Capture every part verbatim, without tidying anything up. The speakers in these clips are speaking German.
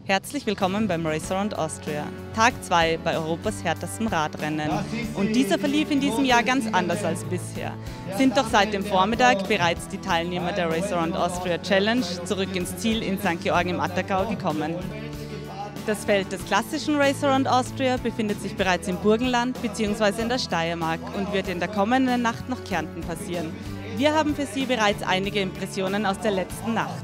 Herzlich willkommen beim Race Around Austria, Tag zwei bei Europas härtesten Radrennen. Und dieser verlief in diesem Jahr ganz anders als bisher. Sind doch seit dem Vormittag bereits die Teilnehmer der Race Around Austria Challenge zurück ins Ziel in Sankt Georgen im Attergau gekommen. Das Feld des klassischen Race Around Austria befindet sich bereits im Burgenland bzw. in der Steiermark und wird in der kommenden Nacht nach Kärnten passieren. Wir haben für Sie bereits einige Impressionen aus der letzten Nacht.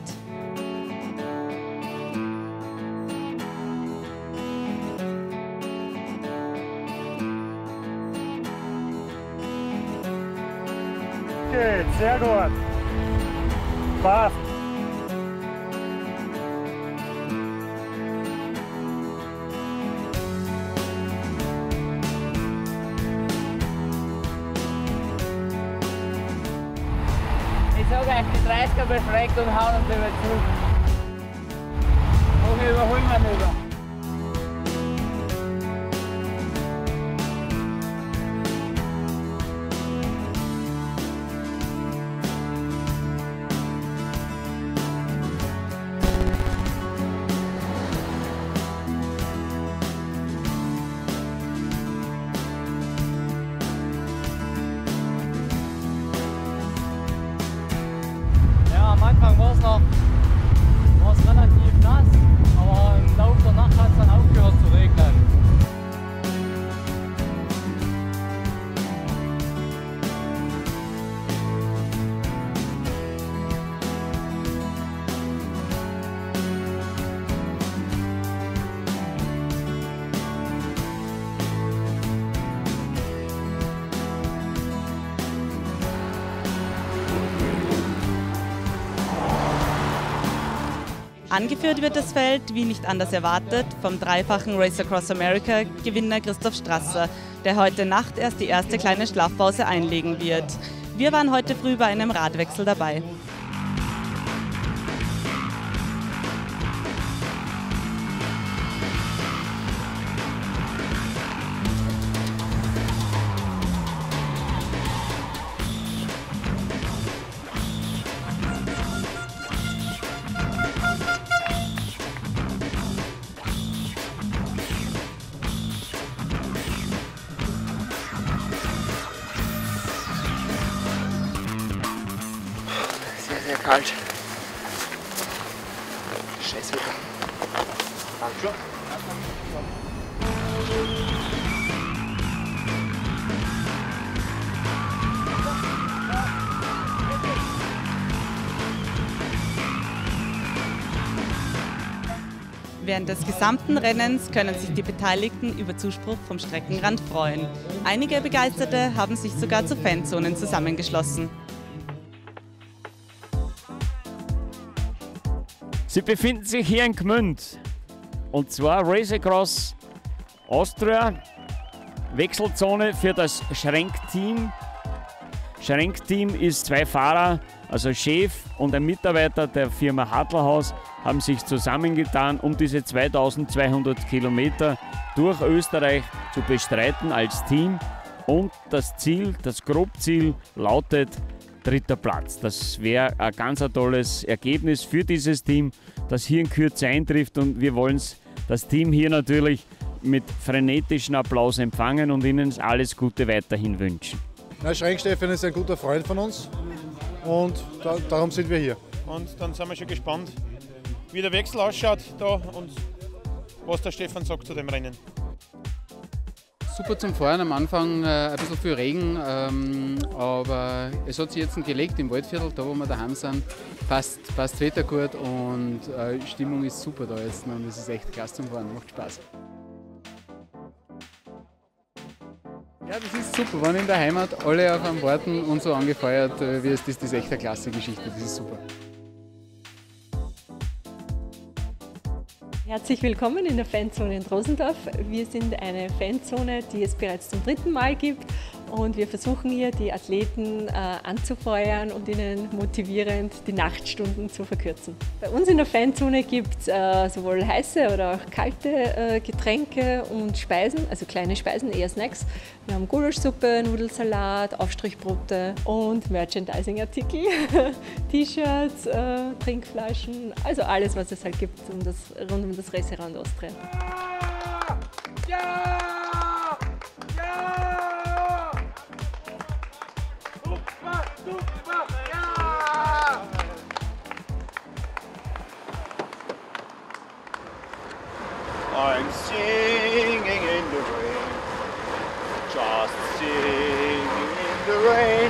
Gut, sehr gut. Passt. Ich sage euch, die dreißiger beschreckt und hauen uns über zu. Und wir überholen wir über. Am Anfang war es noch war's relativ nass, aber im Laufe der Nacht hat es dann aufgehört zu regnen. Angeführt wird das Feld, wie nicht anders erwartet, vom dreifachen Race Across America Gewinner Christoph Strasser, der heute Nacht erst die erste kleine Schlafpause einlegen wird. Wir waren heute früh bei einem Radwechsel dabei. Sehr, sehr kalt. Scheiß Wetter. Danke. Während des gesamten Rennens können sich die Beteiligten über Zuspruch vom Streckenrand freuen. Einige Begeisterte haben sich sogar zu Fanzonen zusammengeschlossen. Sie befinden sich hier in Gmünd, und zwar Race Across Austria, Wechselzone für das Schrenk-Team. Schrenk-Team ist zwei Fahrer, also Chef und ein Mitarbeiter der Firma Hadlerhaus, haben sich zusammengetan, um diese zweitausendzweihundert Kilometer durch Österreich zu bestreiten als Team. Und das Ziel, das Grobziel lautet dritter Platz. Das wäre ein ganz ein tolles Ergebnis für dieses Team, das hier in Kürze eintrifft, und wir wollen das Team hier natürlich mit frenetischen Applaus empfangen und ihnen alles Gute weiterhin wünschen. Na, Schrenk Stefan ist ein guter Freund von uns und da, darum sind wir hier. Und dann sind wir schon gespannt, wie der Wechsel ausschaut da und was der Stefan sagt zu dem Rennen. Super zum Fahren, am Anfang äh, ein bisschen viel Regen, ähm, aber es hat sich jetzt gelegt im Waldviertel, da wo wir daheim sind. Passt, passt Wetter gut und äh, die Stimmung ist super da jetzt und es ist echt klasse zum Fahren, macht Spaß. Ja, das ist super, wenn in der Heimat alle auf einem warten und so angefeuert äh, wie es ist, das ist echt eine klasse Geschichte, das ist super. Herzlich willkommen in der Fanzone in Rosendorf. Wir sind eine Fanzone, die es bereits zum dritten Mal gibt Und wir versuchen hier, die Athleten äh, anzufeuern und ihnen motivierend die Nachtstunden zu verkürzen. Bei uns in der Fanzone gibt es äh, sowohl heiße oder auch kalte äh, Getränke und Speisen, also kleine Speisen, eher Snacks. Wir haben Gulaschsuppe, Nudelsalat, Aufstrichbrote und Merchandising-Artikel, T-Shirts, äh, Trinkflaschen, also alles, was es halt gibt um das, rund um das Race Around Austria. Ja! Ja! Super, super, ja! I'm singing in the rain, just singing in the rain.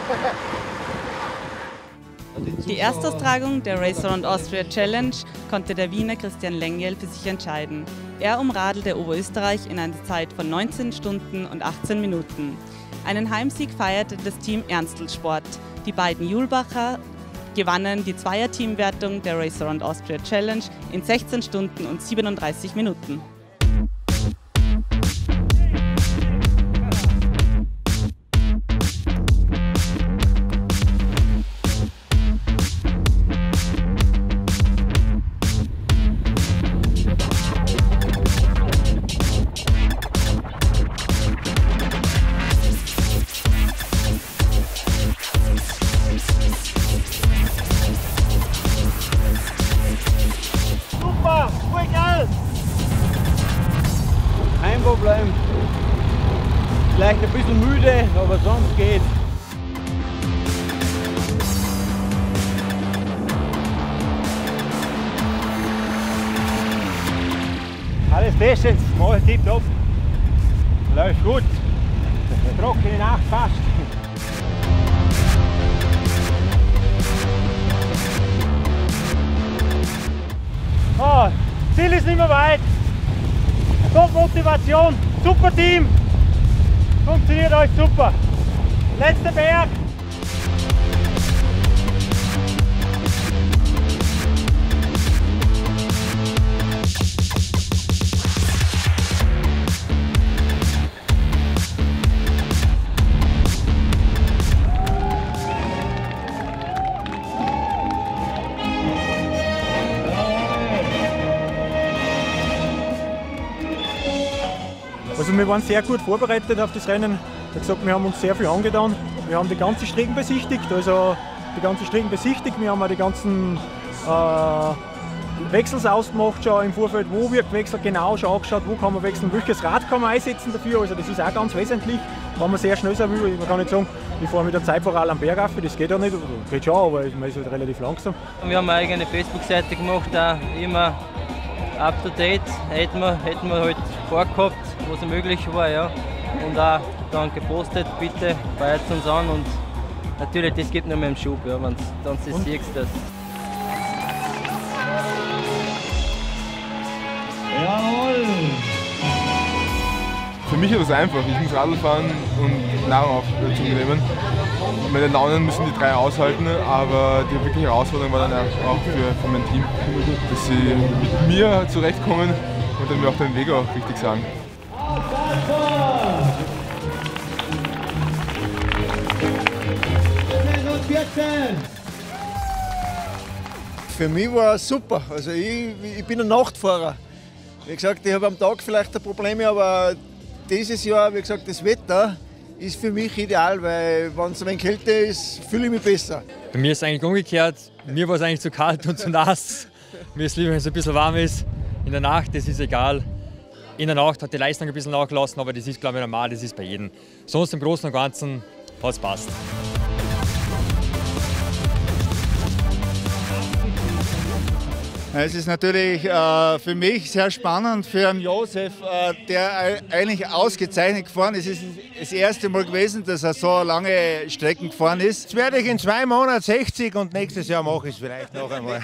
Die Erstaustragung der Race Around Austria Challenge konnte der Wiener Christian Lengyel für sich entscheiden. Er umradelte Oberösterreich in einer Zeit von neunzehn Stunden und achtzehn Minuten. Einen Heimsieg feierte das Team Ernstl Sport. Die beiden Julbacher gewannen die Zweierteamwertung der Race Around Austria Challenge in sechzehn Stunden und siebenunddreißig Minuten. Kein Problem. Vielleicht ein bisschen müde, aber sonst geht's. Alles bestens, mal tipptopp. Läuft gut. Trockene Nacht fast. Oh, Ziel ist nicht mehr weit. Top Motivation, super Team. Funktioniert euch super. Letzter Berg. Also wir waren sehr gut vorbereitet auf das Rennen. Wie gesagt, wir haben uns sehr viel angetan. Wir haben die ganze Strecken besichtigt, also die ganze Strecken besichtigt. Wir haben auch die ganzen äh, Wechsels ausgemacht schon im Vorfeld, wo wird gewechselt, genau schon angeschaut, wo kann man wechseln, welches Rad kann man einsetzen dafür. Also das ist auch ganz wesentlich, wenn man sehr schnell sein will. Man kann nicht sagen, ich fahre mit der Zeitfahrrad am Berg auf, das geht ja nicht, geht schon, aber man ist halt relativ langsam. Wir haben eine eigene Facebook-Seite gemacht, auch immer up to date, hätten wir, hätten wir halt vorgehabt, was möglich war, ja. Und auch dann gepostet, bitte feiert uns an und natürlich, das gibt noch mehr im Schub, ja, wenn du das siehst. Das. Jawohl! Für mich ist es einfach, ich muss Radl fahren und Nahrung auf zu mir nehmen. Meine Launen müssen die drei aushalten, aber die wirkliche Herausforderung war dann auch für, für mein Team, dass sie mit mir zurechtkommen und dann mir auch den Weg auch richtig sagen. Für mich war es super. Also ich, ich bin ein Nachtfahrer. Wie gesagt, ich habe am Tag vielleicht Probleme, aber dieses Jahr, wie gesagt, das Wetter ist für mich ideal, weil wenn es ein wenig kälter ist, fühle ich mich besser. Bei mir ist es eigentlich umgekehrt. Mir war es eigentlich zu kalt und zu nass. Mir ist lieber, wenn es ein bisschen warm ist. In der Nacht, das ist egal. In der Nacht hat die Leistung ein bisschen nachgelassen, aber das ist, glaube ich, normal, das ist bei jedem. Sonst im Großen und Ganzen hat es passt. Es ist natürlich äh, für mich sehr spannend, für einen Josef, äh, der eigentlich ausgezeichnet gefahren ist. Es ist das erste Mal gewesen, dass er so lange Strecken gefahren ist. Jetzt werde ich in zwei Monaten sechzig und nächstes Jahr mache ich es vielleicht noch einmal.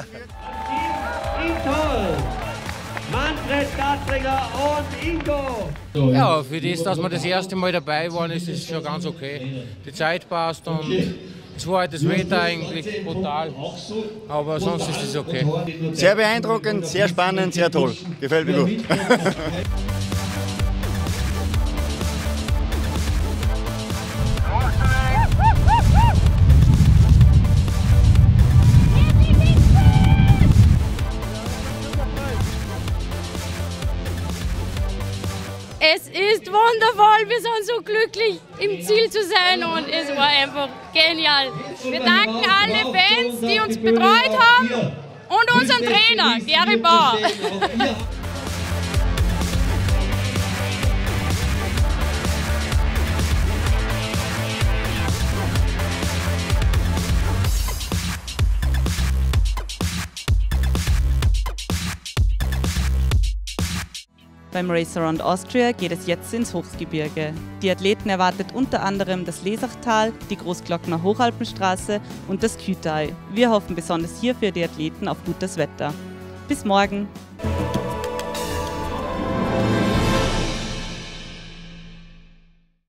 Manfred Gatringer und Ingo! Ja, für das, dass wir das erste Mal dabei waren, ist es schon ganz okay. Die Zeit passt und zwar das Wetter eigentlich brutal, aber sonst ist es okay. Sehr beeindruckend, sehr spannend, sehr toll. Gefällt mir gut. Es ist wundervoll, wir sind so glücklich, im Ziel zu sein und es war einfach genial. Wir danken alle Fans, die uns betreut haben und unseren Trainer, Gary Bauer. Beim Race Around Austria geht es jetzt ins Hochgebirge. Die Athleten erwartet unter anderem das Lesachtal, die Großglockner Hochalpenstraße und das Kütai. Wir hoffen besonders hier für die Athleten auf gutes Wetter. Bis morgen!